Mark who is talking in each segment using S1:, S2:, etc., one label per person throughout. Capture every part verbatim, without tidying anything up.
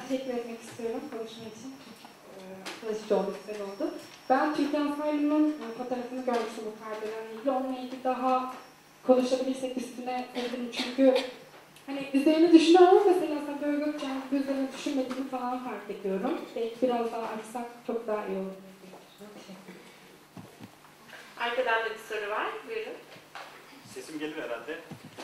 S1: teşekkür etmek istiyorum konuşma için. Tanışıcı oldu, güzel oldu. Ben Türkan Saylı'nın fotoğrafını görmüştüm bu perdelerle ilgili. Onunla ilgili daha konuşabilirsek üstüne sevdim çünkü hani üzerine düşünüyorum ama mesela Sabiha Gökçen üzerine düşünmediğimi falan fark ediyorum. Belki biraz daha açsak çok daha iyi olur.
S2: Arkadan da bir soru var. Buyurun.
S3: Sesim gelir herhalde.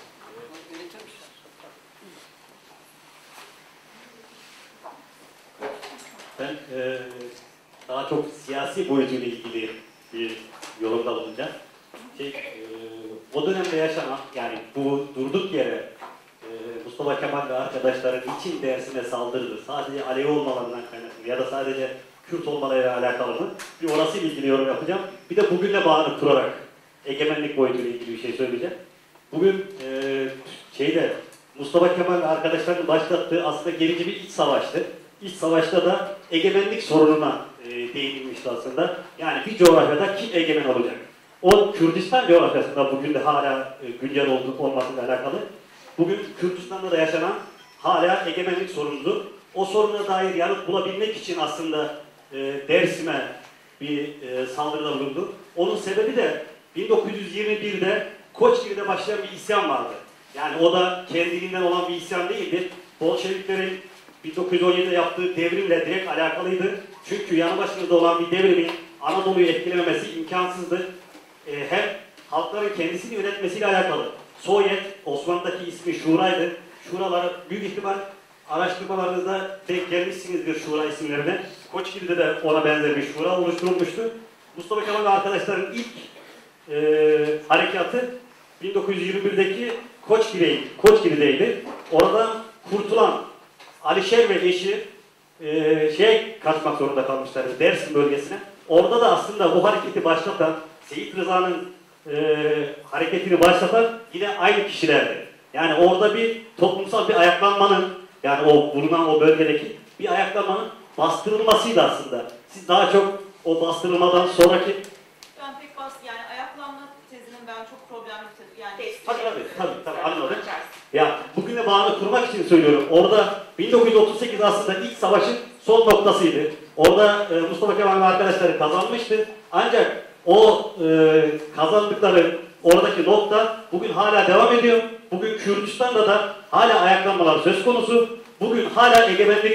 S3: Ben e, daha çok siyasi boyutuyla ilgili bir yorumda bulunacağım. Şey, e, o dönemde yaşanan, yani bu durduk yere e, Mustafa Kemal ve arkadaşları için dersine saldırdı. Sadece Alevi olmalarından kaynaklı ya da sadece Kürt olmalarıyla alakalı mı? Bir orasıyla ilgili yorum yapacağım. Bir de bugünle bağını kurarak egemenlik boyutuyla ilgili bir şey söyleyeceğim. Bugün e, şeyde Mustafa Kemal ve arkadaşlarının başlattığı aslında gerici bir iç savaştı. İç savaşta da egemenlik sorununa e, değinilmişti aslında. Yani bir coğrafyada kim egemen olacak? O Kürdistan coğrafyasında bugün de hala e, güncel olduğu olmasıyla alakalı. Bugün Kürdistan'da da yaşanan hala egemenlik sorunudur. O soruna dair yanıt bulabilmek için aslında e, Dersim'e bir e, saldırıda bulundu. Onun sebebi de bin dokuz yüz yirmi bir'de Koçgir'de başlayan bir isyan vardı. Yani o da kendiliğinden olan bir isyan değildi. Bolşeviklerin bin dokuz yüz on yedi'de yaptığı devrimle direkt alakalıydı. Çünkü yanı başımızda olan bir devrimin Anadolu'yu etkilememesi imkansızdı. Ee, hem halkların kendisini yönetmesiyle alakalı. Sovyet, Osmanlı'daki ismi Şura'ydı. Şuraları büyük ihtimal araştırmalarınızda denk gelmişsinizdir Şura isimlerine. Koçgir'de de ona benzer bir Şura oluşturulmuştu. Mustafa Kemal ve arkadaşların ilk e, harekatı bin dokuz yüz yirmi bir'deki Koçgir'deydi. Koçgir'deydi. Oradan kurtulan Alişer ve eşi e, şey kaçmak zorunda kalmışlardı Dersim bölgesine. Orada da aslında bu hareketi başlatan, Seyit Rıza'nın e, hareketini başlatan yine aynı kişilerdi. Yani orada bir toplumsal bir ayaklanmanın, yani o bulunan o bölgedeki bir ayaklanmanın bastırılmasıydı aslında. Siz daha çok o bastırılmadan sonraki...
S4: Ben pek bas, yani ayaklanma tezinin ben çok problemli tabii. Yani
S3: tabii tabii, tabii, tabii anladım. Ya bugüne bağlı kurmak için söylüyorum. Orada bin dokuz yüz otuz sekiz aslında ilk savaşın son noktasıydı. Orada e, Mustafa Kemal ve arkadaşları kazanmıştı. Ancak o e, kazandıkları oradaki nokta bugün hala devam ediyor. Bugün Kürdistan'da da hala ayaklanmalar söz konusu. Bugün hala egemenlik,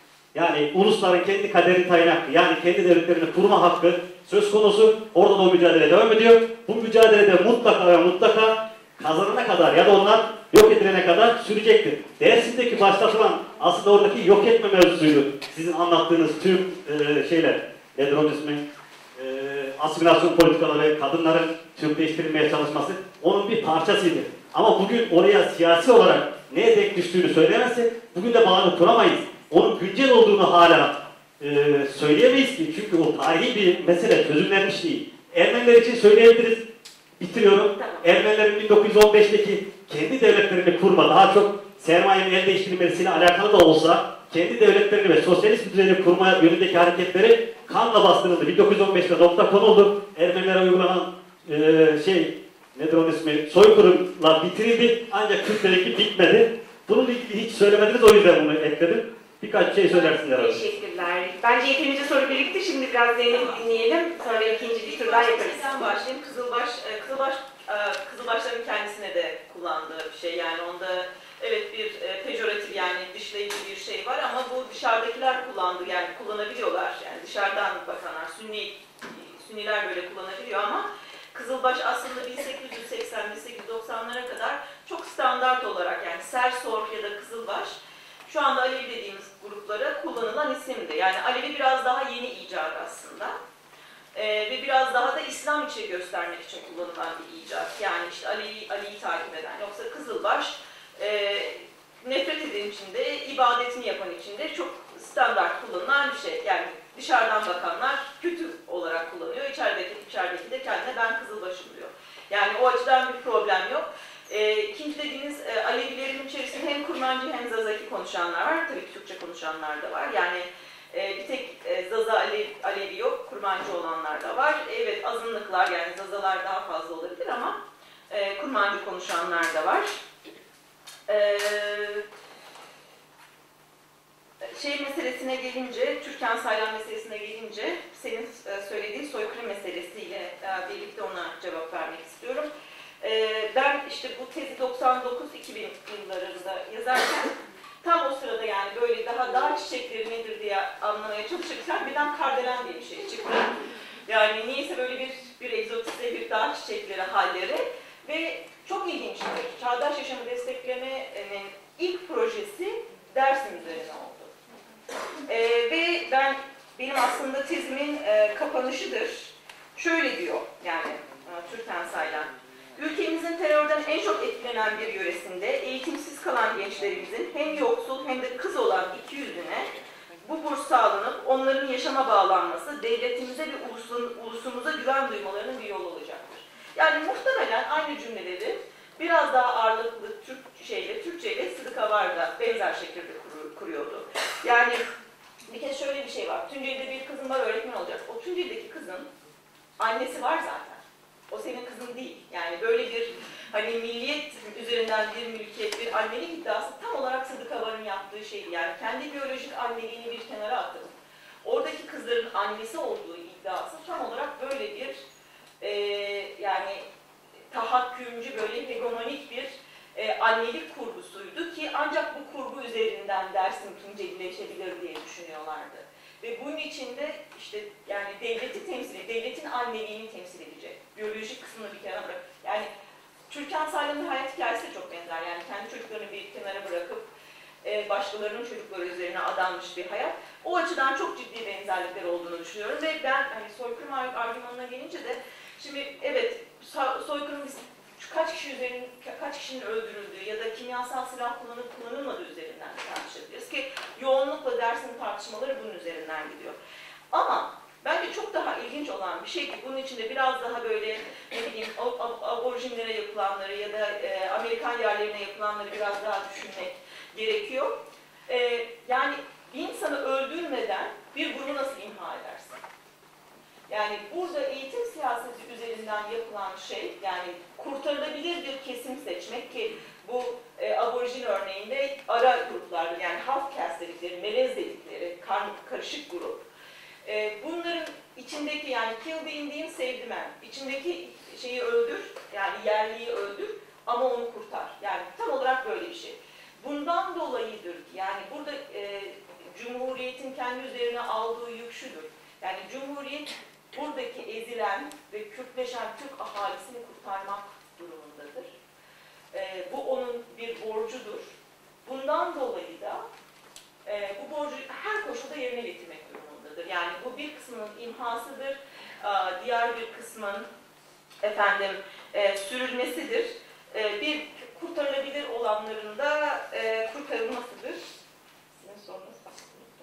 S3: yani ulusların kendi kaderini tayin hakkı, yani kendi devletlerini kurma hakkı söz konusu. Orada da o mücadele devam ediyor. Bu mücadelede mutlaka ve mutlaka kazanana kadar ya da onlar yok edilene kadar sürecektir. Dersim'deki başlatılan aslında oradaki yok etme mevzusuydu. Sizin anlattığınız tüm e, şeyler, nedir onun ismi, e, asimilasyon politikaları, kadınların Türkleştirilmeye çalışması onun bir parçasıydı. Ama bugün oraya siyasi olarak neye denk düştüğünü söyleyemezsek bugün de bağını kuramayız. Onun güncel olduğunu hala e, söyleyemeyiz ki. Çünkü o tarihi bir mesele, çözümlenmiş değil. Ermeniler için söyleyebiliriz. Bitiriyorum. Tamam. Ermenilerin bin dokuz yüz on beş'teki kendi devletlerini kurma, daha çok sermayenin el değiştirilmesiyle alakalı da olsa kendi devletlerini ve sosyalist bir düzeni kurma yönündeki hareketleri kanla bastırıldı. bin dokuz yüz on beş'te nokta konuldu. Ermenilere uygulanan e, şey, nedir onun ismi, soykırımlar bitirildi. Ancak Kürtlerinki bitmedi. Bununla ilgili hiç söylemediniz, o yüzden bunu ekledim. Birkaç şey söylersiniz herhalde.
S2: Teşekkürler. Bence yeterince soru birikti. Şimdi biraz Zeynep'i dinleyelim. Sonra ikinci bir tur daha yaparız.
S4: Ben başlayayım. Kızılbaş, Kızılbaş, Kızılbaşların kendisine de kullandığı bir şey. Yani onda evet bir pejoratif, yani dışlayıcı bir şey var ama bu dışarıdakiler kullandı, yani kullanabiliyorlar. Yani dışarıdan bakanlar, Sünni, Sünniler böyle kullanabiliyor ama Kızılbaş aslında bin sekiz yüz seksen bin sekiz yüz doksan'lara kadar çok standart olarak, yani Sersor ya da Kızılbaş şu anda Alevi dediğimiz gruplara kullanılan isimdi. Yani Alevi biraz daha yeni icat aslında. Ee, ve biraz daha da İslam içi göstermek için kullanılan bir icat. Yani işte Ali'yi Ali'yi takip eden. Yoksa Kızılbaş e, nefret eden içinde, ibadetini yapan içinde çok standart kullanılan bir şey. Yani dışarıdan bakanlar kötü olarak kullanıyor. İçerideki, içerideki de kendine ben Kızılbaşım diyor. Yani o açıdan bir problem yok. E, ikinci dediğiniz e, Alevilerin içerisinde hem Kurmancı hem Zazaki konuşanlar var. Tabii Türkçe konuşanlar da var. Yani e, bir tek e, Zaza Alevi, Alevi yok, Kurmancı olanlar da var. Evet, azınlıklar, yani Zazalar daha fazla olabilir ama e, Kurmancı konuşanlar da var. E, şey meselesine gelince, Türkan Saylan meselesine gelince, senin e, söylediğin soykırım meselesiyle e, birlikte ona cevap vermek istiyorum. E, ben işte bu tezi doksan dokuz iki bin yıllarında yazarken, tam o sırada yani böyle daha dağ çiçekleri nedir diye anlamaya çalışırken birden kardelen diye bir şey çıktı. Yani niyeyse böyle bir, bir egzotize bir dağ çiçekleri halleri ve çok ilginçtir. Çağdaş Yaşamı Destekleme'nin ilk projesi Dersim üzerine oldu. Ee, ve ben benim aslında tezimin e, kapanışıdır. Şöyle diyor yani e, Türkan Saylan. Ülkemizin terörden en çok etkilenen bir yöresinde eğitimsiz kalan gençlerimizin hem yoksul hem de kız olan iki yüzüne bu burs sağlanıp onların yaşama bağlanması devletimize ve ulusun, ulusumuza güven duymalarının bir yolu olacaktır. Yani muhtemelen aynı cümleleri biraz daha ağırlıklı Türk şeyle, Türkçeyle Sıdıka Varda benzer şekilde kur, kuruyordu. Yani bir kez şöyle bir şey var. Tunceli'de bir kızın var, öğretmen olacak. O Tunceli'deki kızın annesi var zaten. O senin kızın değil. Yani böyle bir hani milliyet üzerinden bir mülkiyet, bir annelik iddiası tam olarak Sıdıka Var'ın yaptığı şeydi. Yani kendi biyolojik anneliğini bir kenara atıp oradaki kızların annesi olduğu iddiası tam olarak böyle bir e, yani tahakkümcü, böyle hegemonik bir e, annelik kurgusuydu ki ancak bu kurgu üzerinden Dersim Tuncelileşebilir diye düşünüyorlardı. Ve bunun içinde işte yani devleti temsil edecek, devletin anneliğini temsil edecek, biyolojik kısmını bir kenara bırak. Yani Türkan Saylan'ın hayat hikayesi de çok benzer. Yani kendi çocuklarını bir kenara bırakıp e, başkalarının çocukları üzerine adanmış bir hayat. O açıdan çok ciddi benzerlikler olduğunu düşünüyorum ve ben hani soykırım argümanına gelince de şimdi evet soykırım kaç kişi üzerine, kaç kişinin öldürüldüğü ya da kimyasal silah kullanıp kullanılmadığı üzerinden tartışabiliriz ki yoğunlukla dersin tartışmaları bunun üzerinden gidiyor. Ama bence çok daha ilginç olan bir şey ki bunun içinde biraz daha böyle ne bileyim aborjinlere yapılanları ya da e, Amerikan yerlerine yapılanları biraz daha düşünmek gerekiyor. E, yani bir insanı öldürmeden bir grubu nasıl imha edersin? Yani burada eğitim siyaseti üzerinden yapılan şey, yani kurtarılabilir bir kesim seçmek ki bu e, aborjin örneğinde ara gruplardır. Yani half caste dedikleri, melez dedikleri, kar, karışık grup. E, bunların içindeki yani kill the Indian, save the man. İçindeki şeyi öldür, yani yerliyi öldür ama onu kurtar. Yani tam olarak böyle bir şey. Bundan dolayıdır ki yani burada e, Cumhuriyet'in kendi üzerine aldığı yük şudur. Yani Cumhuriyet buradaki ezilen ve Kürtleşen Türk ahalisini kurtarmak durumundadır. E, bu onun bir borcudur. Bundan dolayı da e, bu borcu her koşulda yerine getirmek durumundadır. Yani bu bir kısmının imhasıdır, e, diğer bir kısmın efendim e, sürülmesidir. E, bir kurtarılabilir olanların da e, kurtarılmasıdır. Sizin sorunuz var.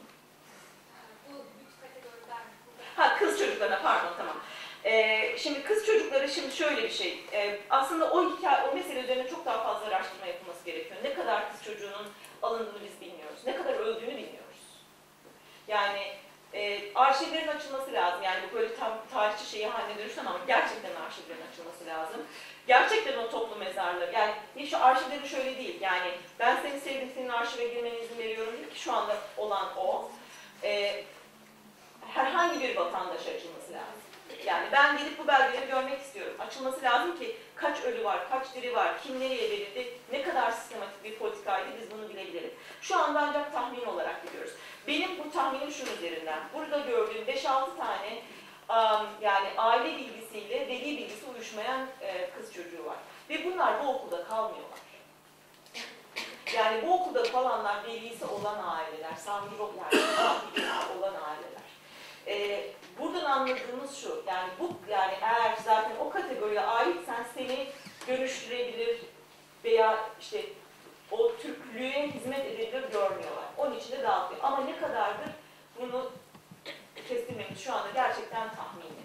S4: Ha, kız çocuklarına pardon tamam. Ee, şimdi kız çocukları şimdi şöyle bir şey. Ee, aslında o hikaye, o mesele üzerine çok daha fazla araştırma yapılması gerekiyor. Ne kadar kız çocuğunun alındığını biz bilmiyoruz. Ne kadar öldüğünü bilmiyoruz. Yani e, arşivlerin açılması lazım. Yani bu böyle tam tarihçi şeyi haline dönüşten ama gerçekten arşivlerin açılması lazım. Gerçekten o toplu mezarları. Yani şu arşivlerin şöyle değil. Yani ben seni sevdim, senin arşive girmene izin veriyorum değil ki şu anda olan o. Ee, herhangi bir vatandaş açılması lazım. Yani ben gidip bu belgeleri görmek istiyorum. Açılması lazım ki kaç ölü var, kaç diri var, kim nereye verildi, ne kadar sistematik bir politikaydı biz bunu bilebilelim. Şu anda ancak tahmin olarak biliyoruz. Benim bu tahminim şunun üzerinden. Burada gördüğüm beş altı tane um, yani aile bilgisiyle veli bilgisi uyuşmayan e, kız çocuğu var. Ve bunlar bu okulda kalmıyorlar. Yani bu okulda kalanlar velisi olan aileler, sahibi yani olan aileler. Ee, buradan anladığımız şu, yani bu yani eğer zaten o kategoriye aitsen seni dönüştürebilir veya işte o Türklüğe hizmet edebilir görmüyorlar. Onun için de dağıtıyor. Ama ne kadardır bunu kestirmemiz şu anda gerçekten tahmini.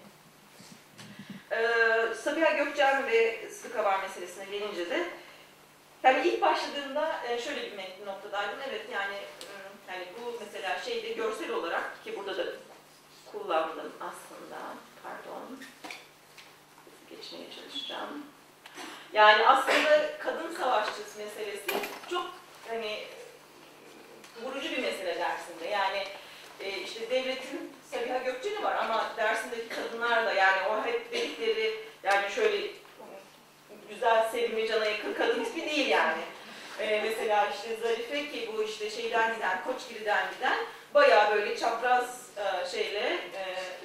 S4: Ee, Sabiha Gökçen ve Sıdıka Var meselesine gelince de yani ilk başladığımda şöyle bir noktadaydım. Evet yani yani bu mesela şeyde görsel olarak ki burada da kullandım aslında. Pardon. Geçmeye çalışacağım. Yani aslında kadın savaşçısı meselesi çok hani vurucu bir mesele şekilde Dersim'de. Yani e, işte devletin Sabiha Gökçen'i var ama Dersim'deki kadınlar da yani o hep dedikleri yani şöyle güzel, sevimli, cana yakın kadın ismi değil yani. E, mesela işte Zarife ki bu işte şeyden giden, Koçgiri'den giden bayağı böyle çapraz e, şeyle e,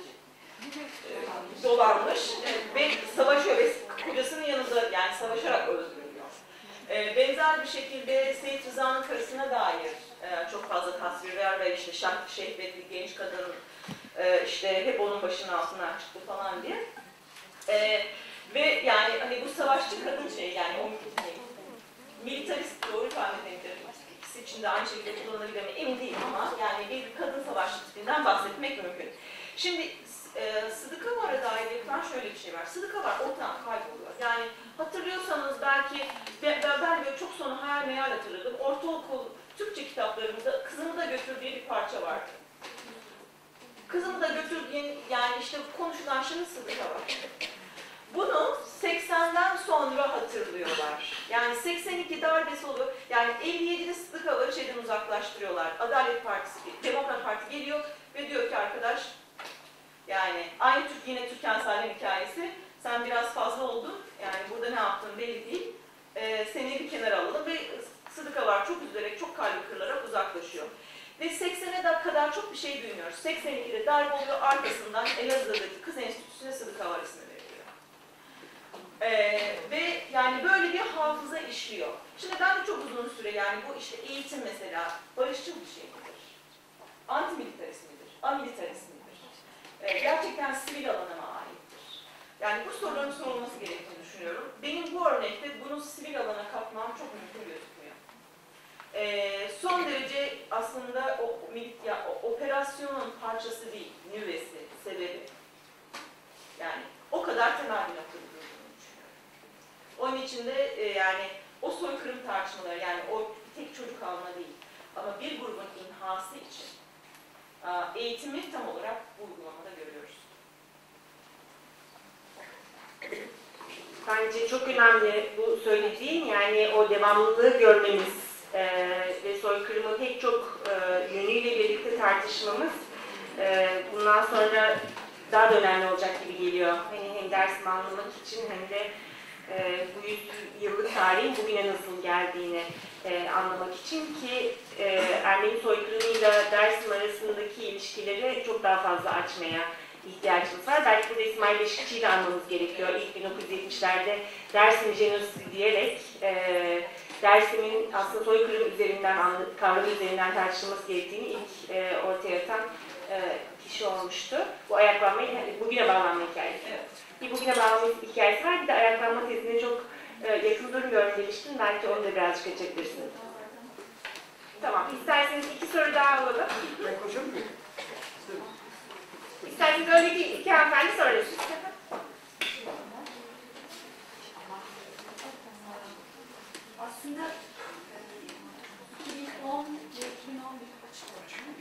S4: e, dolanmış e, ve savaşıyor ve kocasının yanında yani savaşarak öldürülüyor. E, benzer bir şekilde Seyit Rıza'nın karısına dair e, çok fazla tasvirler ve işte şah, şehvetli genç kadın e, işte hep onun başının altından çıktı falan diye. E, ve yani hani bu savaşçı kadın şey yani o militarist doğru ifade edebilirim. İkisi için de aynı şekilde kullanılabilir mi emin değilim ama yani bir kadın savaşçı tipinden bahsetmek mümkün. Şimdi e, Sıdıka Var'a dair yapılan şöyle bir şey var. Sıdıka Var ortadan kayboluyor. Yani hatırlıyorsanız belki ben, ben böyle çok sonra hayal meyal hatırladım. Ortaokul Türkçe kitaplarımızda Kızımı da Götür diye bir parça vardı. Kızımı da Götür diye yani işte konuşulan şimdi Sıdıka Var. Bunu seksenden sonra hatırlıyorlar. Yani seksen iki darbesi oluyor. Yani elli yedide Sıdıka Var'ı şeyden uzaklaştırıyorlar. Adalet Partisi, Demokrat Parti geliyor ve diyor ki arkadaş yani aynı Türk yine Türkan Salim hikayesi. Sen biraz fazla oldun. Yani burada ne yaptığın belli değil. Ee, seni bir kenara alalım ve Sıdıka Var çok üzülerek, çok kalbi kırılarak uzaklaşıyor. Ve seksene kadar çok bir şey duymuyoruz. seksen ikide darbe oluyor. Arkasından Elazığ'daki Kız Enstitüsü'ne Sıdıka Var ismi veriliyor. Ee, ve yani böyle bir hafıza işliyor. Şimdi ben de çok uzun süre yani bu işte eğitim mesela barışçıl bir şey midir? Antimilitarist midir? Amilitarist midir? Ee, gerçekten sivil alana mı aittir? Yani bu soruların sorulması gerektiğini düşünüyorum. Benim bu örnekte bunu sivil alana katmam çok mümkün gözükmüyor. Ee, son derece aslında o, ya, o operasyonun parçası değil, nüvesi, sebebi. Yani o kadar temel bir noktada durduğunu düşünüyorum. Onun için de e, yani o soykırım tartışmaları yani o tek çocuk alma değil ama bir grubun imhası için e, eğitimi tam olarak bu uygulamada görüyoruz.
S2: Bence çok önemli bu söylediğin yani o devamlılığı görmemiz e, ve soykırımı pek çok e, yönüyle birlikte tartışmamız e, bundan sonra daha da önemli olacak gibi geliyor. Hani hem dersimi anlamak için hem de e, bu yüz yıllık tarihin bugüne nasıl geldiğini e, anlamak için ki e, Ermeni soykırımıyla Dersim arasındaki ilişkileri çok daha fazla açmaya ihtiyacımız var. Belki burada İsmail Beşikçi'yi de anmamız gerekiyor. İlk bin dokuz yüz yetmişlerde Dersim jenosidi diyerek e, Dersim'in aslında soykırım üzerinden, kavramı üzerinden tartışılması gerektiğini ilk e, ortaya atan e, kişi olmuştu. Bu ayaklanma, bugüne bağlanma hikayesi.
S4: Evet.
S2: Bir bugüne bağlanma hikayesi var, bir de ayaklanma tezine çok e, yakın durmuyorum demiştim. Belki onu da birazcık açabilirsiniz. Tamam, isterseniz iki soru daha alalım. İsterseniz öndeki iki hanımefendi sorun.
S5: Aslında iki bin on ve iki bin on bir açık ölçümü.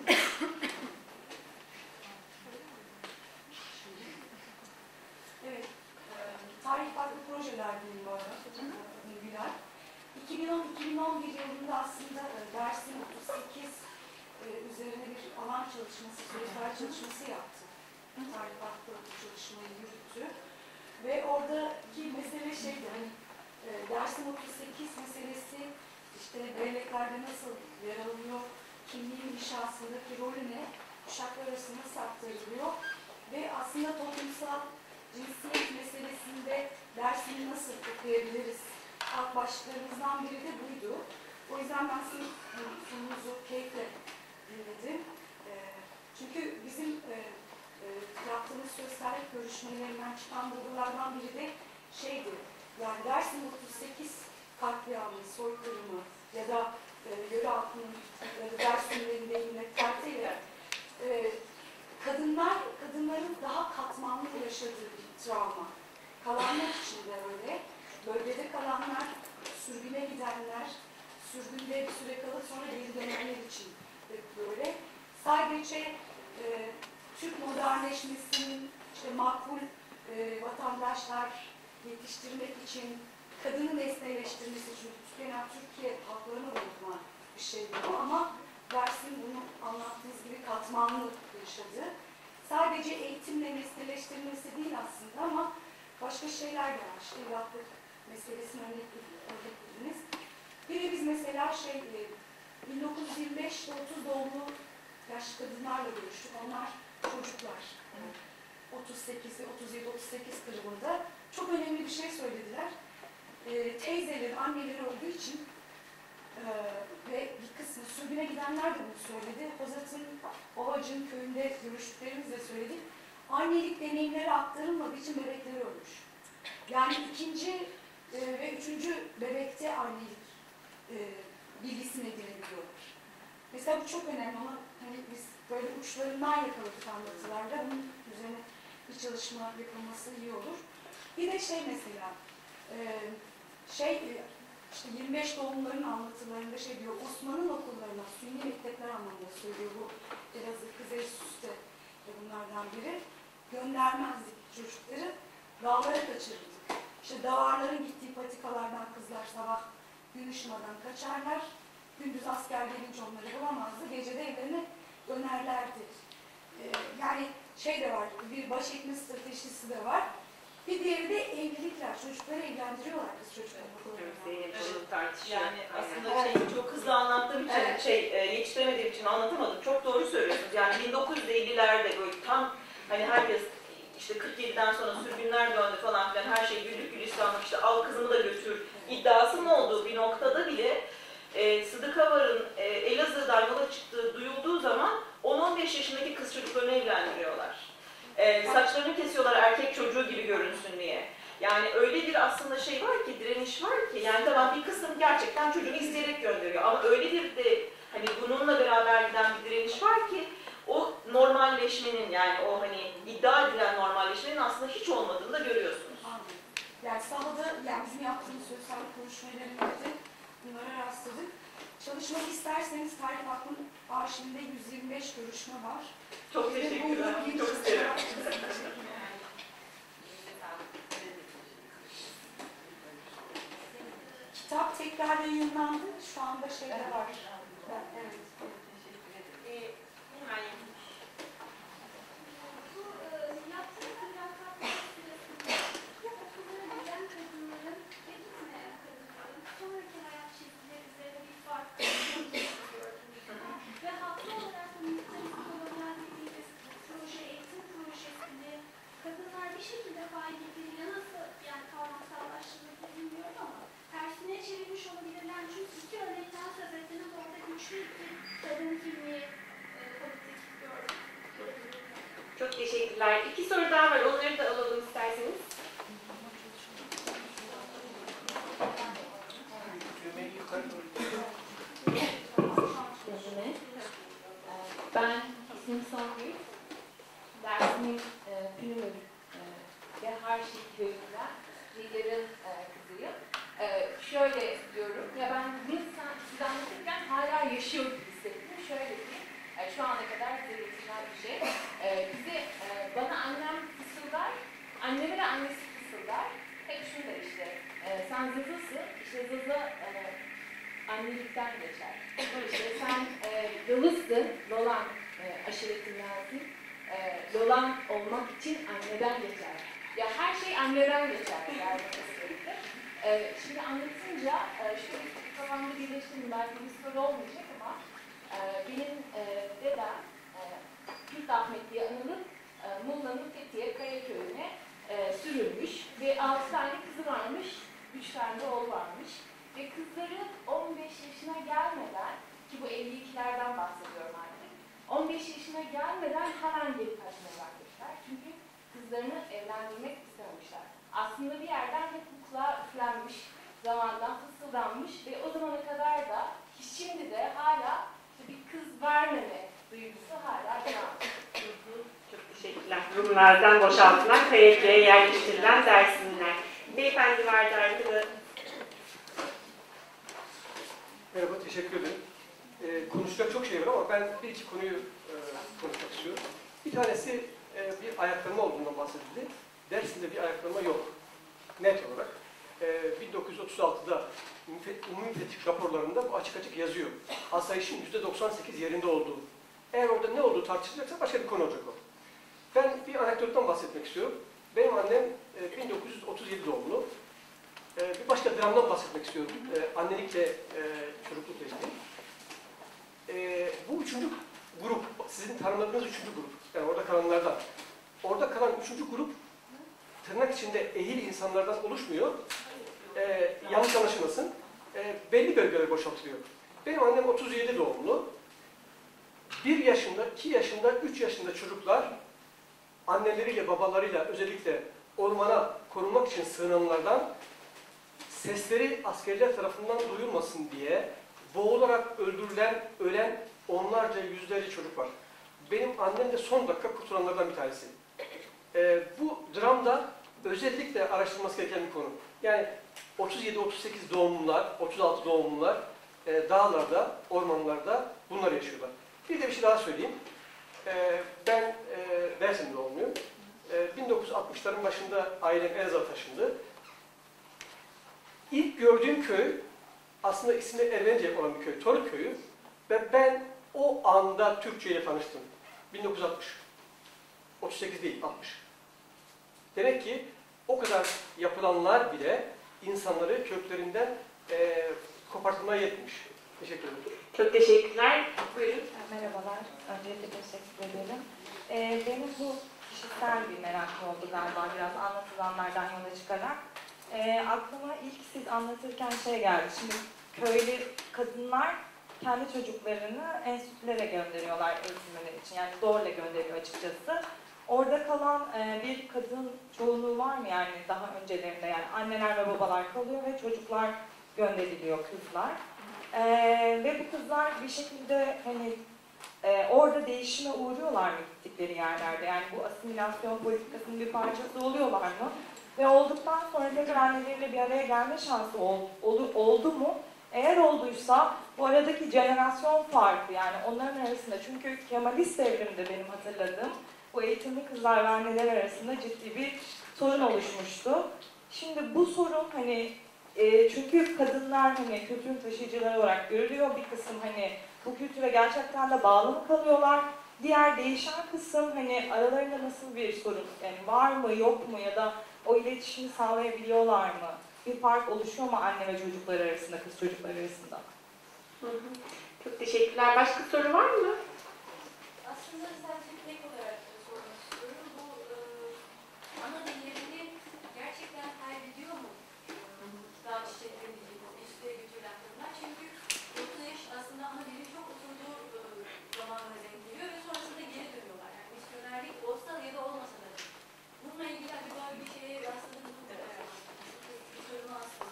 S5: Evet, e, tarih farklı projeler diyeyim bu arada, bilgiler. iki bin on iki bin on bir yılında aslında e, Dersim otuz sekiz e, üzerine bir alan çalışması, sosyal çalışması yaptı. Tarih farklı bu çalışmayı yürüttü. Ve oradaki mesele şeydi, hani e, Dersim otuz sekiz meselesi işte belleklerde nasıl yer alıyor, kimliğin inşasındaki rolü ne, kuşaklar arasında nasıl aktarılıyor ve aslında toplumsal cinsiyet meselesinde Dersim'i nasıl okuyabiliriz? Alt başlıklarımızdan biri de buydu. O yüzden ben sizin sununuzu keyifle dinledim. E, çünkü bizim e, e, yaptığımız sözlerle görüşmelerinden çıkan bulgulardan biri de şeydi, yani Dersim otuz sekiz katliamı, soykırımı ya da e, yöre halkının ya da Dersimlerin deyimle tertiyle e, kadınlar, kadınların daha katmanlı yaşadığı bir travma. Kalanlar için de öyle. Bölgede kalanlar, sürgüne gidenler, sürgünde bir süre kalıp sonra geri dönenler için de böyle. Sadece e, Türk modernleşmesinin işte makbul e, vatandaşlar yetiştirmek için kadını nesneleştirmesi için tükenen Türkiye halklarına da okunan bir şey bu ama dersin bunu anlattığınız gibi katmanlı yaşadığı, sadece eğitimle nesneleştirilmesi değil aslında ama başka şeyler de var. İşte evlatlık meselesini örnek verdiniz. Bir de biz mesela şey, bin dokuz yüz yirmi beş otuz doğumlu yaşlı kadınlarla görüştük. Onlar çocuklar. otuz sekiz ve otuz yedi otuz sekiz kırımında çok önemli bir şey söylediler. E, teyzeleri, anneleri olduğu için e, ve bir kısmı sürgüne gidenler de bunu söyledi. Hozat'ın, Ovacık'ın köyünde görüştüklerimizle söyledik. Annelik deneyimleri aktarılmadığı için bebekleri ölmüş. Yani ikinci e, ve üçüncü bebekte annelik e, bilgisini edinebiliyorlar. Mesela bu çok önemli ama hani biz böyle uçlarından yakaladık anlatılarda. Bunun üzerine bir çalışma yapılması iyi olur. Bir de şey mesela, e, şey işte yirmi beş doğumların anlatılarında şey diyor, Osman'ın okullarına, sünni mektepler anlamında söylüyor bu Elazığ Kızılsu'da bunlardan biri. Göndermezdik çocukları, dağlara kaçırırdık. İşte davarların gittiği patikalardan kızlar sabah gün ışımadan kaçarlar. Gündüz asker gelince onları bulamazdı. Gece de evlerine dönerlerdi. Ee, yani şey de var, bir başetme stratejisi de var. Bir diğeri de evlilikler. Çocukları evlendiriyorlar kız çocuklarını.
S2: Zeynep bunu tartışıyor.
S4: Yani
S2: Aynen.
S4: aslında şey, çok hızlı anlattığım için,
S5: Evet.
S4: şey, e, yetiştiremediğim için anlatamadım. Çok doğru söylüyorsunuz. Yani bin dokuz yüz ellilerde böyle tam hani herkes işte kırk yediden sonra sürgünler döndü falan filan, her şey güllük gülistanlık, işte al kızımı da götür iddiasının olduğu bir noktada bile e, Sıdık Avar'ın e, Elazığ'dan yola çıktığı duyulduğu zaman on on beş yaşındaki kız çocuklarını evlendiriyorlar. E, saçlarını kesiyorlar erkek çocuğu gibi görünsün diye. Yani öyle bir aslında şey var ki, direniş var ki, yani tamam bir kısım gerçekten çocuğunu isteyerek gönderiyor ama öyle bir de hani bununla beraber giden bir direniş var ki o normalleşmenin, yani o hani iddia edilen normalleşmenin aslında hiç olmadığını da görüyorsunuz.
S5: Anladım. Yani sahada, yani bizim yaptığımız sosyal konuşmalarında da bunlara rastladık. Çalışmak isterseniz Tarih Vakfı'nın arşivinde yüz yirmi beş görüşme var.
S4: Çok
S5: Ve
S4: teşekkürler.
S5: buyurun, bir
S4: Çok
S5: çalışma
S4: isterim.
S5: yaptınız. Kitap tekrar yayınlandı. Şu anda şeyde var. Evet.
S2: Ee, hemen
S6: Bu e, yaptığınız mülakatlar sırasında ya okullara giden kadınların ya gitmeyen kadınların sonraki hayat çizgileri üzerine bir fark gördünüz mü? Ve haklı olarak bu muhtelif kolonyal dediğimiz proje, eğitim projesini kadınlar bir şekilde fark edildiğinde nasıl yani kavramsallaştırılır bilmiyorum ama tersine çevirmiş olabilirler. Çünkü iki örnekten söz ettiniz, orada güçlü bir kadın kimliği e, politik gördüm.
S2: çok teşekkürler. İki soru daha var. Onları da alalım isterseniz.
S7: Ben ismim Songül. Dersimin e, Pünümür e, ve Harşi köyünden liderin e, kızıyım. E, şöyle diyorum, ya ben bunu size anlatırken hala yaşıyor gibi hissettim. Şöyle ki, e, şu ana kadar bize getirilen bir şey. E, bize, e, bana annem fısıldar, anneme de annesi fısıldar. Hep şunu der işte, e, sen zızısın, işte zızı e, annelikten geçer. İşte sen e, yalızsın, Lolan e, aşiretindensin. E, Lolan olmak için anneden geçer. Ya her şey anneden geçer. Yani e, şimdi anlatınca e, şöyle kafamda birleştirdim. Belki bir soru olmayacak ama e, benim e, dedem e, Kürt Ahmet diye anılır e, Muğla'nın Fethiye Kayaköy'üne e, sürülmüş ve altı tane kızı varmış, üç tane de oğlu varmış. Ve kızları on beş yaşına gelmeden, ki bu elli ikilerden bahsediyorum artık, on beş yaşına gelmeden hemen geri kaçmaya bakmışlar. Çünkü kızlarını evlendirmek istememişler. Aslında bir yerden hep bu kulağa üflenmiş, zamandan fısıldanmış ve o zamana kadar da ki şimdi de hala işte bir kız vermeme duygusu hala devam ediyor.
S2: Çok teşekkürler. Rumlardan boşaltılan, Kayaköy'e yerleştirilen Dersimler. Beyefendi vardı arkada.
S8: Merhaba, teşekkür ederim. Ee, konuşacak çok şey var ama ben bir iki konuyu e, konuşmak istiyorum. Bir tanesi e, bir ayaklanma olduğundan bahsedildi. Dersimde bir ayaklanma yok. Net olarak. e, bin dokuz yüz otuz altıda Umumi Müfettiş raporlarında bu açık açık yazıyor. Asayişin yüzde doksan sekiz yerinde olduğu. Eğer orada ne olduğu tartışılacaksa başka bir konu olacak o. Ben bir anekdottan bahsetmek istiyorum. Benim annem e, bin dokuz yüz otuz yedi doğumlu. E, bir başka dramdan bahsetmek istiyorum. E, annelikle, e, çocuklukla ilgili. E, bu üçüncü grup, sizin tanımladığınız üçüncü grup, yani orada kalanlardan. Orada kalan üçüncü grup, tırnak içinde ehil insanlardan oluşmuyor. E, yanlış anlaşılmasın. E, belli bölgeler boşaltılıyor. Benim annem otuz yedi doğumlu. bir yaşında, iki yaşında, üç yaşında çocuklar anneleriyle, babalarıyla özellikle ormana korunmak için sığınanlardan sesleri askerler tarafından duyulmasın diye boğularak öldürülen, ölen onlarca, yüzlerce çocuk var. Benim annem de son dakika kurtulanlardan bir tanesi. Ee, bu dramda özellikle araştırılması gereken bir konu. Yani otuz yedi otuz sekiz doğumlular, otuz altı doğumlular e, dağlarda, ormanlarda bunlar yaşıyorlar. Bir de bir şey daha söyleyeyim. Ee, ben e, Dersim doğumluyum. Ee, bin dokuz yüz altmışların başında ailem Elazığ'a taşındı. İlk gördüğüm köy, aslında ismi Ermenice olan bir köy, Toruk Köyü. Ve ben o anda Türkçe ile tanıştım. bin dokuz yüz altmış. otuz sekiz değil, altmış. Demek ki o kadar yapılanlar bile insanları köklerinden e, kopartılmaya yetmiş. Teşekkür ederim.
S2: Çok teşekkürler. Buyurun.
S9: Merhabalar. Öncelikle teşekkür ederim. Ee, benim bu kişisel bir merakım oldu galiba biraz anlatılanlardan yola çıkarak. Ee, aklıma ilk siz anlatırken şey geldi. Şimdi köylü kadınlar kendi çocuklarını enstitülere gönderiyorlar eğitimleri için. Yani zorla gönderiyor açıkçası. Orada kalan e, bir kadın çoğunluğu var mı yani daha öncelerinde? Yani anneler ve babalar kalıyor ve çocuklar gönderiliyor, kızlar. Ee, ve bu kızlar bir şekilde hani e, orada değişime uğruyorlar mı gittikleri yerlerde? Yani bu asimilasyon politikasının bir parçası oluyorlar mı? Ve olduktan sonra tekrar anneleriyle bir araya gelme şansı ol, ol, oldu mu? Eğer olduysa bu aradaki jenerasyon farkı yani onların arasında çünkü Kemalist devrimde benim hatırladığım bu eğitimli kızlar ve anneler arasında ciddi bir sorun oluşmuştu. Şimdi bu sorun hani E, çünkü kadınlar hani kültürün taşıyıcıları olarak görülüyor. Bir kısım hani bu kültüre gerçekten de bağlı mı kalıyorlar? Diğer değişen kısım hani aralarında nasıl bir sorun? Yani var mı yok mu ya da o iletişimi sağlayabiliyorlar mı? Bir fark oluşuyor mu anne ve çocuklar arasında, kız çocuklar arasında?
S2: Hı hı. Çok teşekkürler. Başka soru var mı?
S6: Aslında sadece tek olarak sormak istiyorum. Bu e, ana dillerini gerçekten kaybediyor mu? Daha çiçekleri üstüne götürülen kadınlar. Çünkü dokuz yaş aslında ana dilin çok oturduğu e, zamanlara denk geliyor ve sonrasında geri dönüyorlar. Yani misyonerlik olsa ya da olmasa da. Bununla ilgili acaba bir şeye rastladınız mı? Bir sorunu aslında.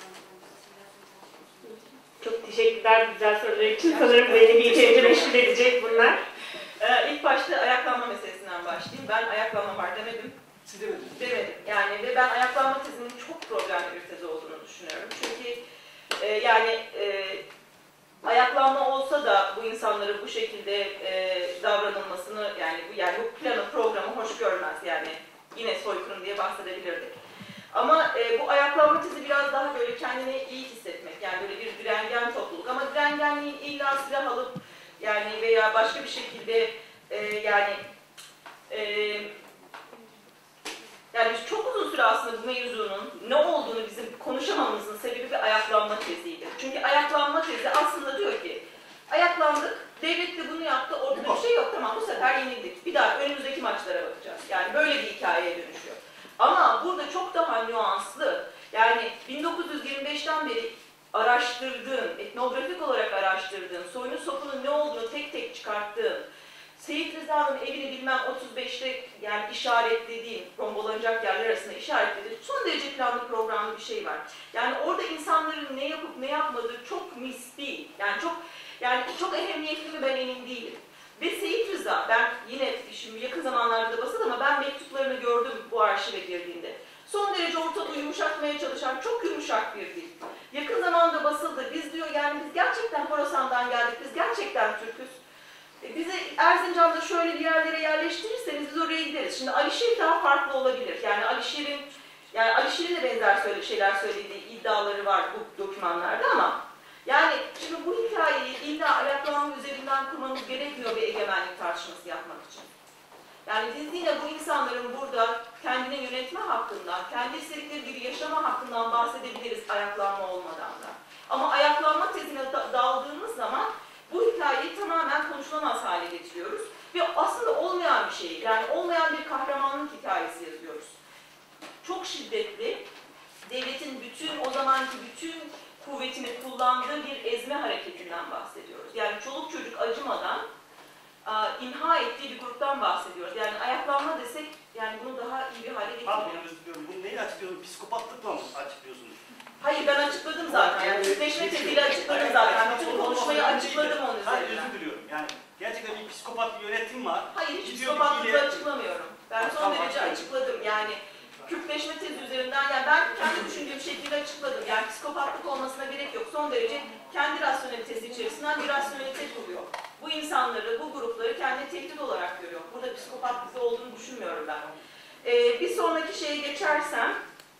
S2: Çok teşekkürler güzel sorular için. Sanırım beni bir ikinci meşgul edecek bunlar.
S4: Ee, ilk başta ayaklanma meselesinden başlayayım. Ben ayaklanma var demedim.
S8: Siz demediniz.
S4: Demedim. Yani ve ben ayaklanma tezinin çok problemli bir tez olduğunu düşünüyorum. Çünkü e, yani e, ayaklanma olsa da bu insanları bu şekilde e, davranılmasını yani bu yani bu planı programı hoş görmez yani yine soykırım diye bahsedebilirdik. Ama e, bu ayaklanma tezi biraz daha böyle kendini iyi hissetmek yani böyle bir direngen topluluk ama direngenliğin illa silah alıp yani veya başka bir şekilde e, yani e, yani biz çok uzun süre aslında bu mevzunun ne olduğunu bizim konuşamamızın sebebi bir ayaklanma teziydi. Çünkü ayaklanma tezi aslında diyor ki ayaklandık, devlet de bunu yaptı, ortada bir şey yok tamam bu sefer yenildik. Bir daha önümüzdeki maçlara bakacağız. Yani böyle bir hikayeye dönüşüyor. Ama burada çok daha nüanslı. Yani bin dokuz yüz yirmi beşten beri araştırdığın, etnografik olarak araştırdığın, soyunun sopunun ne olduğunu tek tek çıkarttığın, Seyit Rıza'nın evini bilmem otuz beşte yani işaretlediğim, bombalanacak yerler arasında işaretlediğim son derece planlı programlı bir şey var. Yani orada insanların ne yapıp ne yapmadığı çok nispi, yani çok yani çok ehemmiyetli mi ben emin değilim. Ve Seyit Rıza, ben yine şimdi yakın zamanlarda da basın ama ben mektuplarını gördüm bu arşive girdiğimde. Son derece ortalığı yumuşatmaya çalışan çok yumuşak bir dil. Yakın zamanda basıldı. Biz diyor yani biz gerçekten Horasan'dan geldik, biz gerçekten Türk'üz. Bizi Erzincan'da şöyle bir yerlere yerleştirirseniz biz oraya gideriz. Şimdi Alişir daha farklı olabilir. Yani Alişir'in yani Alişir'in de benzer şeyler söylediği iddia iddiaları var bu dokümanlarda ama yani şimdi bu hikayeyi illa ayaklanma üzerinden kurmamız gerekmiyor bir egemenlik tartışması yapmak için. Yani biz yine bu insanların burada kendini yönetme hakkından, kendi istedikleri gibi yaşama hakkından bahsedebiliriz ayaklanma olmadan da. Ama ayaklanma tezine da daldığımız zaman bu hikayeyi tamamen konuşulamaz hale getiriyoruz. Ve aslında olmayan bir şey, yani olmayan bir kahramanlık hikayesi yazıyoruz. Çok şiddetli, devletin bütün o zamanki bütün kuvvetini kullandığı bir ezme hareketinden bahsediyoruz. Yani çoluk çocuk acımadan a, imha ettiği bir gruptan bahsediyoruz. Yani ayaklanma desek yani bunu daha iyi bir hale
S10: Pardon,
S4: getiriyor.
S10: özür diliyorum. Neyi açıklıyorsunuz? Psikopatlıkla mı açıklıyorsunuz?
S4: Hayır, ben açıkladım zaten. Yani Türkleşme teziyle açıkladım zaten. Bütün konuşmayı açıkladım onun
S10: Hayır,
S4: üzerinden.
S10: özür diliyorum. Yani gerçekten bir psikopat bir yönetim var.
S4: Hayır, hiç
S10: Gidiyor
S4: psikopatlıkla
S10: biriyle-
S4: açıklamıyorum. Ben son
S10: Tamam,
S4: derece
S10: açıklayın.
S4: açıkladım. Yani Kürtleşme tezi üzerinden, yani ben kendi düşündüğüm şekilde açıkladım. Yani psikopatlık olmasına gerek yok. Son derece kendi rasyonelitesi içerisinden bir rasyonelite kuruyor. Bu insanları, bu grupları kendi tehdit olarak görüyor. Burada psikopatlık olduğunu düşünmüyorum ben. Ee, bir sonraki şeye geçersem,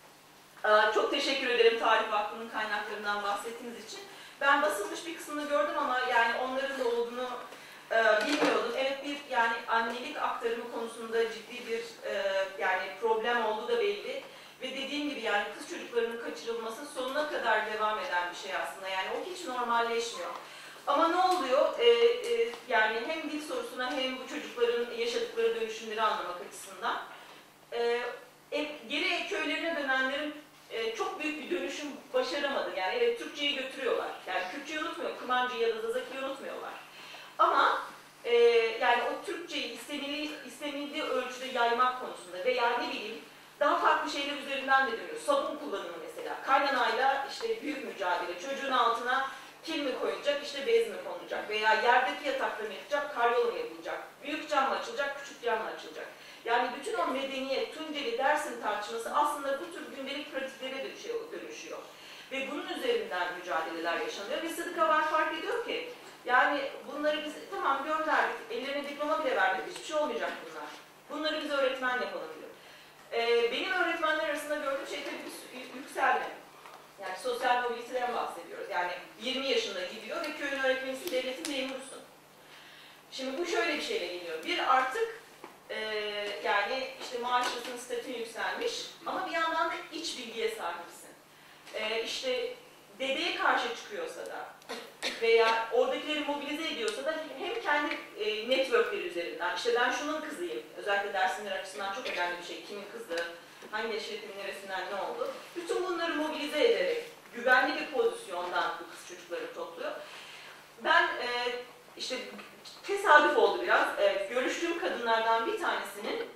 S4: aa, çok teşekkür ederim Tarih Vakfı'nın kaynaklarından bahsettiğiniz için. Ben basılmış bir kısmını gördüm ama yani onların da olduğunu e, bilmiyordum. Evet, bir yani annelik aktarımı konusunda ciddi bir e, yani problem olduğu da belli. Ve dediğim gibi yani kız çocuklarının kaçırılması sonuna kadar devam eden bir şey aslında. Yani o hiç normalleşmiyor. Ama ne oluyor? Ee, e, yani hem dil sorusuna hem bu çocukların yaşadıkları dönüşümleri anlamak açısından. Ee, e, geri köylerine dönenlerin e, çok büyük bir dönüşüm başaramadı. Yani evet, Türkçeyi götürüyorlar. Yani Kürtçeyi unutmuyor, Kımancı'yı ya da Zazaki'yi unutmuyorlar. Ama e, yani o Türkçeyi istenildiği, istenildiği ölçüde yaymak konusunda veya ne bileyim daha farklı şeyler üzerinden de dönüyor. Sabun kullanımı mesela. Kaynanayla işte büyük mücadele. Çocuğun altına kil mi koyulacak, işte bez mi konulacak veya yerdeki yatakta mı yapılacak, karyola mı yapılacak, büyük cam mı açılacak, küçük cam mı açılacak. Yani bütün o medeniyet, Tunceli, Dersim tartışması aslında bu tür gündelik pratiklere dönüşüyor. Ve bunun üzerinden mücadeleler yaşanıyor. Ve Sıdıka var fark ediyor ki, yani bunları biz tamam gönderdik, ellerine diploma bile verdik, hiçbir şey olmayacak bunlar. Bunları biz öğretmen yapalım diyor. Ee, benim öğretmenler arasında gördüğüm şey tabii bir yükselme. Yani sosyal mobiliteden bahsediyoruz. Yani yirmi yaşında gidiyor ve köyün öğretmenisin, devletin memurusun. Şimdi bu şöyle bir şeyle geliyor. Bir artık e, yani işte maaşlısın, statün yükselmiş ama bir yandan da iç bilgiye sahipsin. E, işte dedeye karşı çıkıyorsa da veya oradakileri mobilize ediyorsa da hem kendi e, networkleri üzerinden, işte ben şunun kızıyım, özellikle Dersimler açısından çok önemli bir şey, kimin kızı, hangi yaşadekimin neresinden ne oldu, bütün bunları mobilize ederek güvenli bir pozisyondan bu kız çocukları topluyor. Ben e, işte tesadüf oldu biraz, e, görüştüğüm kadınlardan bir tanesinin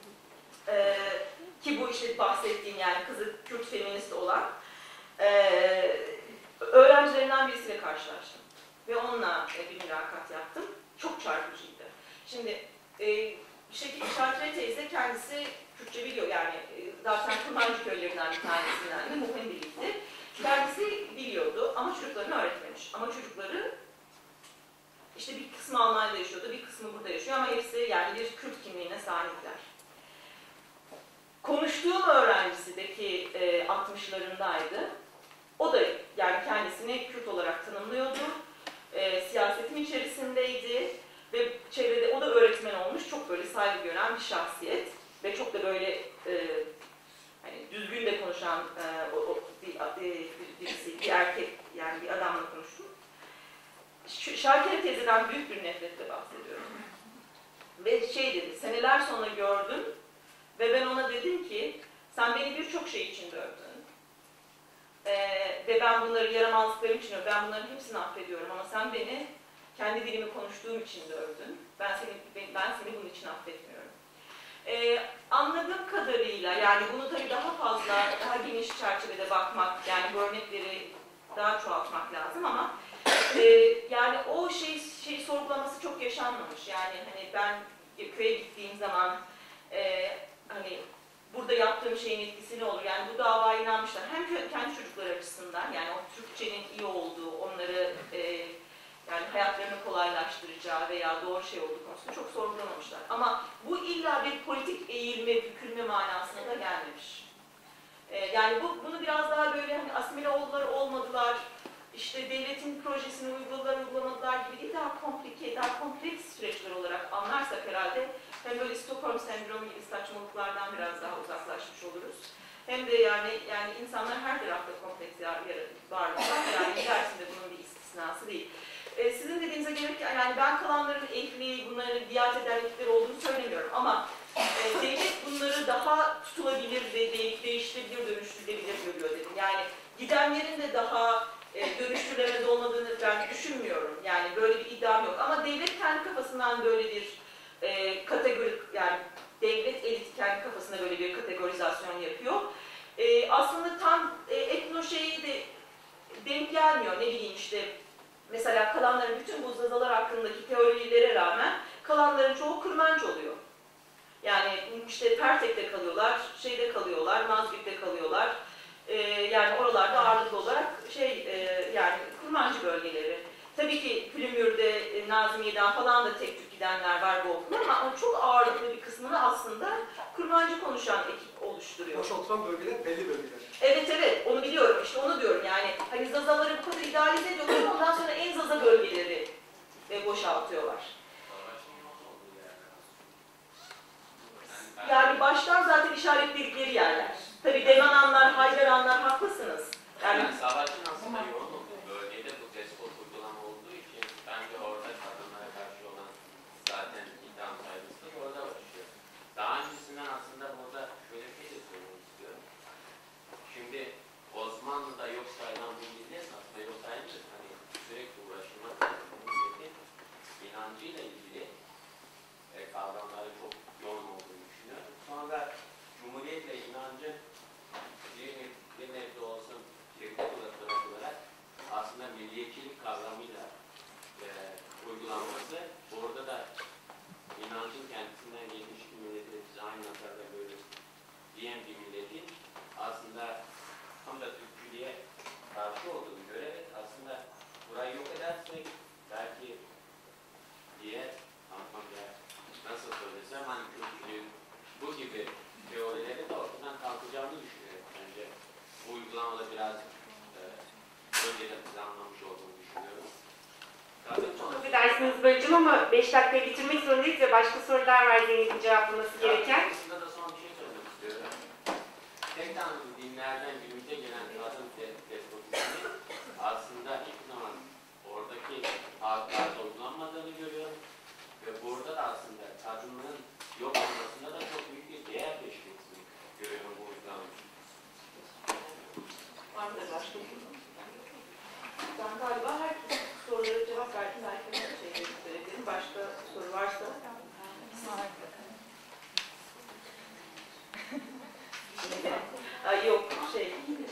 S4: e, ki bu işte bahsettiğim yani kızı Kürt feminist olan e, öğrencilerinden birisiyle karşılaştım. Ve onunla e, bir mülakat yaptım. Çok çarpıcıydı. Şimdi e, Şekil Şakire teyze kendisi Kürtçe biliyor yani e, zaten Kırmancı köylerinden bir tanesinden de muhim birlikti. Kendisi biliyordu ama çocuklarını öğretmemiş. Ama çocukları işte bir kısmı Almanya'da yaşıyordu, bir kısmı burada yaşıyor ama hepsi yani bir Kürt kimliğine sahipler. Konuştuğum öğrencisi de ki e, altmışlarındaydı. O da yani kendisini Kürt olarak tanımlıyordu. E, siyasetin içerisindeydi ve çevrede o da öğretmen olmuş. Çok böyle saygı gören bir şahsiyet ve çok da böyle e, hani düzgün de konuşan e, o, o, bir, bir, birisi, bir erkek yani bir adamla konuştum. Şakire teyzeden büyük bir nefretle bahsediyorum. Ve şey dedi, seneler sonra gördüm ve ben ona dedim ki sen beni birçok şey için dövdün. Ee, ve ben bunları yaramazlıklarım için, ben bunların hepsini affediyorum ama sen beni kendi dilimi konuştuğum için dövdün. Ben seni, ben seni bunun için affetmiyorum. Ee, anladığım kadarıyla, yani bunu tabii daha fazla, daha geniş çerçevede bakmak, yani bu örnekleri daha çoğaltmak lazım ama e, yani o şey, şey sorgulaması çok yaşanmamış. Yani hani ben köye gittiğim zaman e, hani burada yaptığım şeyin etkisi ne olur? Yani bu davaya inanmışlar. Hem kendi çocukları açısından, yani o Türkçenin iyi olduğu, onları e, yani hayatlarını kolaylaştıracağı veya doğru şey olduğu konusunda çok sorgulamamışlar. Ama bu illa bir politik eğilme, bükülme manasına da gelmemiş. E, yani bu, bunu biraz daha böyle hani asimile oldular, olmadılar, işte devletin projesini uyguladılar, uygulamadılar gibi değil, daha komplike, daha kompleks süreçler olarak anlarsak herhalde hem böyle Stockholm sendromu gibi saçmalıklardan biraz daha uzaklaşmış oluruz. Hem de yani yani insanlar her tarafta kompleks varlıklar, yani Dersim'de bunun bir istisnası değil. Ee, sizin dediğinize göre yani ben kalanların ehli, bunları biat ederlikleri olduğunu söylemiyorum ama e, devlet bunları daha tutulabilir ve de, değiştirebilir, dönüştürülebilir görüyor dedim. Yani gidenlerin de daha e, dönüştürülemez olmadığını ben düşünmüyorum. Yani böyle bir iddiam yok. Ama devlet kendi kafasından böyle bir e, kategori, yani devlet eliti kendi kafasında böyle bir kategorizasyon yapıyor. E, aslında tam e, etno şeyi de denk gelmiyor. Ne bileyim işte mesela kalanların bütün bu zazalar hakkındaki teorilere rağmen kalanların çoğu kırmanç oluyor. Yani işte Pertek'te kalıyorlar, şeyde kalıyorlar, Nazgül'de kalıyorlar. Ee, yani oralarda ağırlıklı olarak şey e, yani kurmancı bölgeleri. Tabii ki Plümür'de, e, Nazmiye'den falan da tek tük gidenler var bu okula ama çok ağırlıklı bir kısmını aslında kurmancı konuşan ekip oluşturuyor.
S8: Boşaltılan bölgeler belli bölgeler.
S4: Evet evet onu biliyorum, işte onu diyorum yani hani zazaları bu kadar idealize ediyorlar ama ondan sonra en zaza bölgeleri e, boşaltıyorlar. Yani baştan zaten işaretledikleri yerler. Tabii Devananlar, Haydaranlar haklısınız. Yani,
S11: Yani savaşın aslında yoğun olduğu bölgede bu despot uygulama olduğu için bence orada kadınlara karşı olan zaten iddiam saygısı da orada başlıyor. Daha öncesinden aslında burada şöyle bir şey de söylemek istiyorum. Şimdi Osmanlı'da yok sayılan bu millet aslında yok sayılır. Hani sürekli uğraşılmak bu milletin inancıyla ilgili e, kavramları çok yoğun olduğunu düşünüyorum. Sonra Cumhuriyetle inancın bir, bir nebze olsun devlet olarak bırakılarak aslında milliyetçilik kavramıyla e, uygulanması, orada da inancın kendisinden gelmiş bir milleti de bize aynı nazarda böyle diyen bir milletin aslında tam da Türkçülüğe karşı olduğunu göre aslında burayı yok edersek belki diye anlamda nasıl söylesem hani Türkçülüğün bu gibi teorileri de ortadan kalkacağını düşünüyorum. Bence bu uygulamada biraz e, önceden planlanmış olduğunu düşünüyorum.
S2: Çok affedersiniz bölücüm ama beş dakikayı bitirmek zorundayız ve başka sorular var Zeynep'in cevaplaması gereken.
S11: Aslında da son bir şey söylemek istiyorum. Tek tanrılı dinlerden günümüze gelen kadın despotizmi aslında ilk zaman oradaki halklarda uygulanmadığını görüyorum. Ve burada da aslında kadınlığın yok olmasında da çok büyük bir değer teşkil ettiğini görüyorum bu uygulamayı.
S4: var mı başka bir soru? Ben galiba her sorulara cevap verdim. Belki bir şey söyledim. Başka soru varsa. Ay yok şey.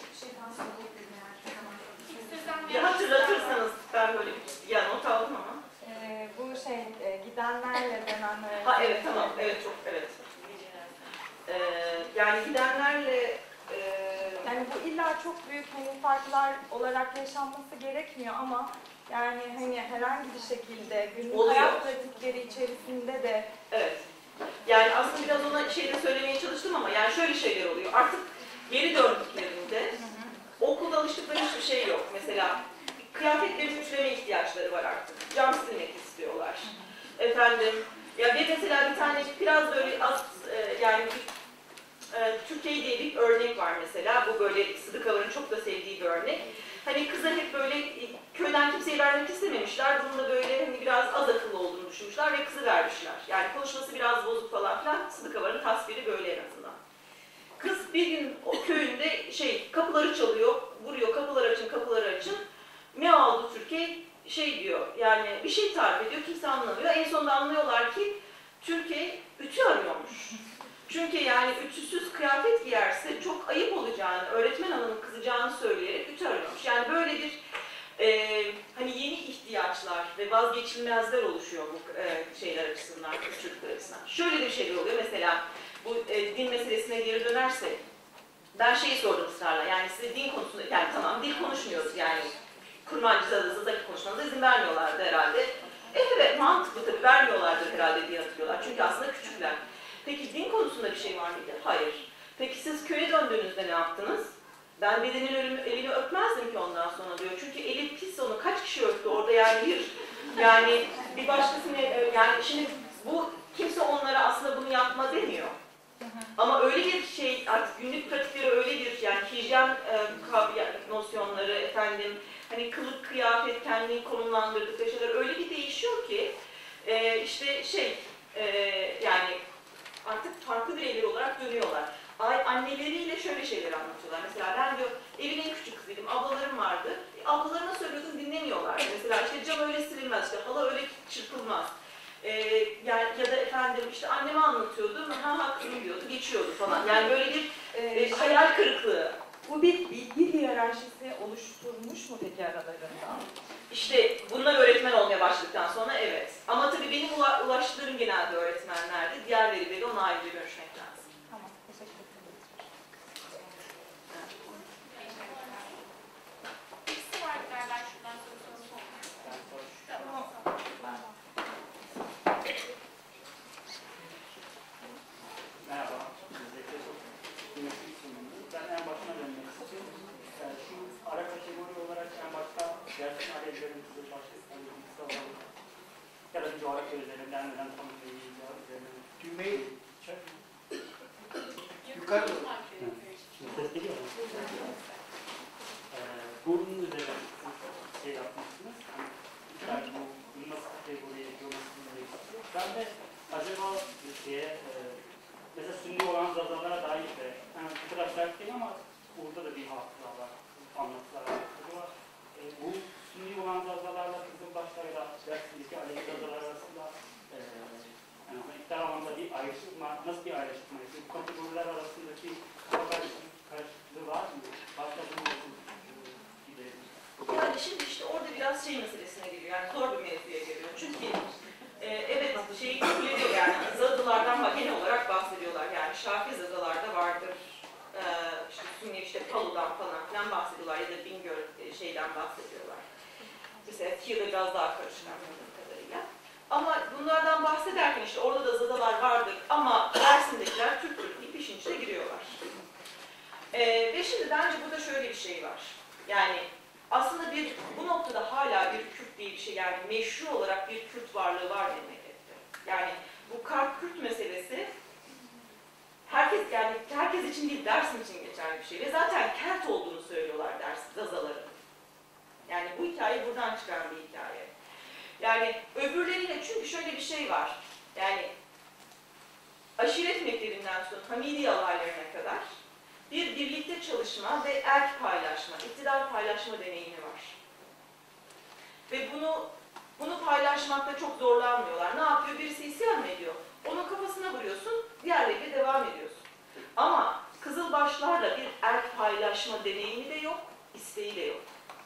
S4: Bir hatırlatırsanız ben böyle bir ya not aldım ama.
S9: Ee, bu şey e, gidenlerle dönenler.
S4: Ha evet tamam evet çok evet. Ee, yani gidenlerle e,
S9: Yani bu illa çok büyük hani farklar olarak yaşanması gerekmiyor ama yani hani herhangi bir şekilde günlük
S4: Oluyor.
S9: hayat pratikleri içerisinde de
S4: evet. Yani aslında biraz ona şeyde söylemeye çalıştım ama yani şöyle şeyler oluyor. Artık geri döndüklerinde okulda alıştıkları hiçbir şey yok. Mesela kıyafetlerini ütüleme ihtiyaçları var artık. Cam silmek istiyorlar. Efendim ya ve mesela bir tane biraz böyle az e, yani bir, e, Türkiye diye bir örnek var mesela. Bu böyle Sıdıkaların çok da sevdiği bir örnek. Hani kıza hep böyle köyden kimseyi vermek istememişler. Bunun da böyle hani biraz az akıllı olduğunu düşünmüşler ve kızı vermişler. Yani konuşması biraz bozuk falan filan. Sıdıkaların tasviri böyle en azından. Kız bir gün o köyünde şey kapıları çalıyor, vuruyor kapıları açın kapıları açın. Ne aldı Türkiye? Şey diyor yani bir şey tarif ediyor kimse anlamıyor. En sonunda anlıyorlar ki Türkiye ütü arıyormuş. Çünkü yani ütüsüz kıyafet giyerse çok ayıp olacağını, öğretmen hanımın kızacağını söyleyerek ütü arıyormuş. Yani böyle bir e, hani yeni ihtiyaçlar ve vazgeçilmezler oluşuyor bu e, şeyler açısından, çocuklar açısından. Şöyle bir şey oluyor mesela bu e, din meselesine geri dönersek ben şeyi sordum ısrarla yani size din konusunda yani tamam dil konuşmuyoruz yani kurmancı zadaki konuşmanıza izin vermiyorlardı herhalde. E, evet mantıklı tabii vermiyorlardır herhalde diye hatırlıyorlar çünkü aslında küçükler. Peki din konusunda bir şey var mıydı? Hayır. Peki siz köye döndüğünüzde ne yaptınız? Ben dedenin ölümü, elini öpmezdim ki ondan sonra diyor. Çünkü eli pis, onu kaç kişi öptü orada yani bir yani bir başkasına yani şimdi bu kimse onlara aslında bunu yapma demiyor. Ama öyle bir şey artık günlük pratikleri öyle bir yani hijyen e, kavramı, nosyonları efendim hani kılık kıyafet kendini konumlandırdıkları şeyler öyle bir değişiyor ki e, işte şey e, yani artık farklı bireyler olarak dönüyorlar. Ay, anneleriyle şöyle şeyler anlatıyorlar. Mesela ben diyor evin en küçük kızıydım, ablalarım vardı. E, ablalarına söylüyordum dinlemiyorlar. Mesela işte cam öyle silinmez, işte halı öyle çırpılmaz. Ee, yani ya da efendim işte anneme anlatıyordum, ha ha kızım diyordu, geçiyordu falan. Yani böyle bir e, hayal kırıklığı.
S9: Bu bir bilgi hiyerarşisi oluşturmuş mu peki aralarında?
S4: İşte bunlar öğretmen olmaya başladıktan sonra evet. Ama tabii benim ulaştığım genelde öğretmenlerdi. Diğerleriyle ona ayrıca görüşmek lazım.
S9: Tamam, teşekkür ederim.
S6: Birisi vardı galiba şuradan soru sormuş. Tamam.
S12: Merhaba, öncelikle çok kıymetli bir sunumdu. Ben en başına dönmek istiyorum. Yani şu ara kategori olarak en başta dersin alevlerin size başka İstanbul bilgisi alalım. Ya da bir coğrafya üzerinden neden tanıtıyor üzerinden.
S8: Düğmeyi yukarı doğru.
S3: Şimdi ses geliyor mu? Ee, bunun üzerine şey yapmışsınız. Hani, yani bu, bunu nasıl kategoriye görmüşsünüz? Ben de acaba şeye, e, mesela sünni olan zazalara dair de, yani bu kadar dert değil ama burada da bir hatıra var, anlatılar var. Acaba e, bu sünni olan zazalarla Kızılbaşlar'la Dersim'deki Alevi zazalar arasında e, yani iktidar anlamda bir ayrışma, nasıl bir ayrışma? Bu kategoriler arasındaki karşılığı var mı? Başka bir gidelim.
S4: Yani şimdi işte orada biraz şey meselesine geliyor, yani zor bir mevzuya geliyor. Çünkü e, evet şeyi kabul ediyor yani zadılardan genel olarak bahsediyorlar. Yani Şafi zadılarda vardır, e, işte Sünni işte Palu'dan falan filan bahsediyorlar ya da Bingöl e, şeyden bahsediyorlar. Mesela Tiyo'da biraz daha karışık anladığım kadarıyla. Ama bunlardan bahsederken işte orada da zadalar vardır ama Dersim'dekiler Türk Türk deyip işin içine giriyorlar. E, ve şimdi bence burada şöyle bir şey var. Yani aslında bir bu noktada hala bir Kürt diye bir şey yani meşru olarak bir Kürt varlığı var memlekette. Yani bu Kart-Kürt meselesi herkes yani herkes için değil Dersim için geçerli bir şey ve zaten Kert olduğunu söylüyorlar Dersim zazaların. Yani bu hikaye buradan çıkan bir hikaye. Yani öbürleriyle çünkü şöyle bir şey var. Yani aşiret mektebinden sonra Hamidi alaylarına kadar bir birlikte çalışma ve erk paylaşma, iktidar paylaşma deneyimi var. Ve bunu bunu paylaşmakta çok zorlanmıyorlar. Ne yapıyor? Birisi isyan mı ediyor? Onun kafasına vuruyorsun, diğerleriyle devam ediyorsun. Ama Kızılbaşlarla bir erk paylaşma deneyimi de yok, isteği de yok.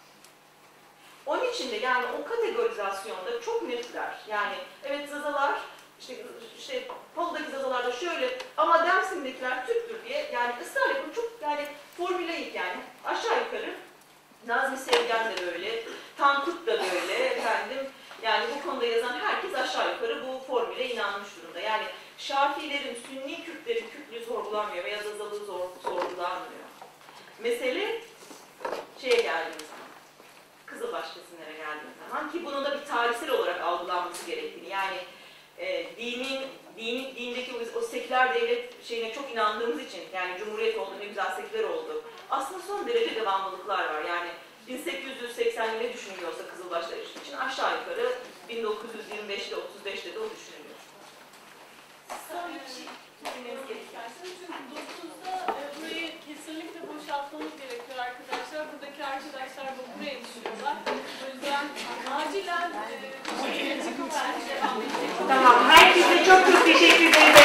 S4: Onun için de yani o kategorizasyonda çok netler. Yani evet zazalar, işte, işte Palu'daki zazalarda şöyle ama Dersim'dekiler Türktür diye yani ısrarla bu çok yani formülayik yani aşağı yukarı Nazmi Sevgen de böyle, Tankut da böyle efendim yani bu konuda yazan herkes aşağı yukarı bu formüle inanmış durumda. Yani Şafiilerin, Sünni Kürtlerin Kürtlüğü sorgulanmıyor veya zazalığı zor, sorgulanmıyor. Mesele şeye geldiğimiz zaman, Kızılbaş kesimlere geldiğimiz zaman ki bunun da bir tarihsel olarak algılanması gerektiğini yani e, dinin, dinin, dindeki o, o seküler devlet şeyine çok inandığımız için yani cumhuriyet oldu, ne güzel seküler oldu. Aslında son derece devamlılıklar var. Yani bin sekiz yüz seksen'de ne düşünülüyorsa Kızılbaşlar için aşağı yukarı bin dokuz yüz yirmi beş'te otuz beş'te de o düşünülüyor.
S6: Son bir şey dinlemeniz gerekiyor. Çünkü dokuzda e, burayı kesinlikle boşaltmamız gerekiyor arkadaşlar. Buradaki arkadaşlar da buraya düşüyorlar. O yüzden acilen e, bir şey çıkıp devam edecek.
S2: Tamam, herkese çok çok teşekkür ederim.